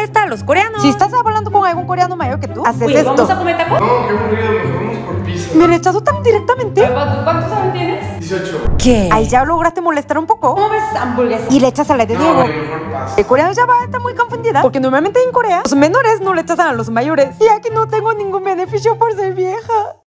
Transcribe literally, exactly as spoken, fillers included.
molestar a los coreanos. Si estás hablando con algún coreano mayor que tú, haces Oye, esto. ¿vamos a comer tacos? No, qué aburrido, mejor vamos por pizza. ¿Me rechazó tan directamente? ¿Cuántos cuántos años tienes? dieciocho. ¿Qué? Ahí ya lograste molestar un poco. ¿Cómo ves hamburguesa? Y le echas a la de No, Diego. mejor pasa. El coreano ya va a estar muy confundida, porque normalmente en Corea los menores no le echazan a los mayores. Y aquí no tengo ningún beneficio por ser vieja.